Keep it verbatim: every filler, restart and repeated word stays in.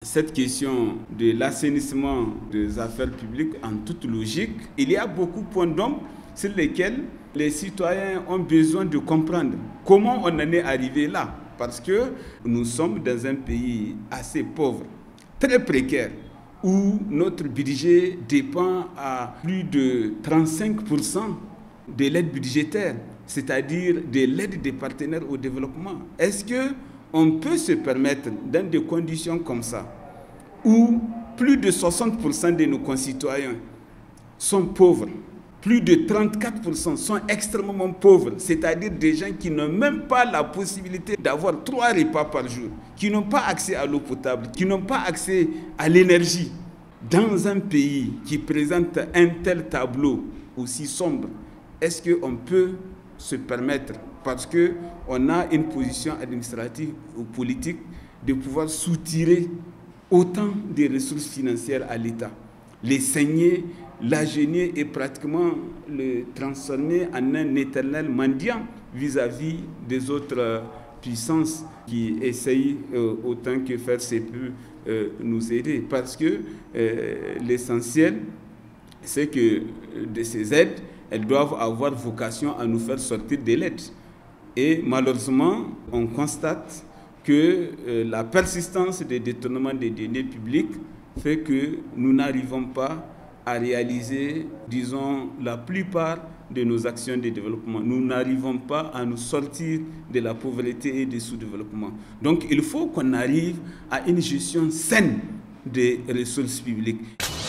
Cette question de l'assainissement des affaires publiques, en toute logique, il y a beaucoup de points d'ombre sur lesquels les citoyens ont besoin de comprendre comment on en est arrivé là. Parce que nous sommes dans un pays assez pauvre, très précaire, où notre budget dépend à plus de trente-cinq pour cent de l'aide budgétaire, c'est-à-dire de l'aide des partenaires au développement. Est-ce qu'on peut se permettre, dans des conditions comme ça, où plus de soixante pour cent de nos concitoyens sont pauvres, plus de trente-quatre pour cent sont extrêmement pauvres, c'est-à-dire des gens qui n'ont même pas la possibilité d'avoir trois repas par jour, qui n'ont pas accès à l'eau potable, qui n'ont pas accès à l'énergie. Dans un pays qui présente un tel tableau aussi sombre, est-ce qu'on peut se permettre, parce qu'on a une position administrative ou politique, de pouvoir soutirer autant de ressources financières à l'État, les saigner, l'agénier et pratiquement le transformer en un éternel mendiant vis-à-vis des autres puissances qui essayent euh, autant que faire se peut euh, nous aider. Parce que euh, l'essentiel, c'est que de ces aides, elles doivent avoir vocation à nous faire sortir de l'aide. Et malheureusement, on constate que euh, la persistance des détournements des deniers publics fait que nous n'arrivons pas à réaliser, disons, la plupart de nos actions de développement. Nous n'arrivons pas à nous sortir de la pauvreté et du sous-développement. Donc, il faut qu'on arrive à une gestion saine des ressources publiques.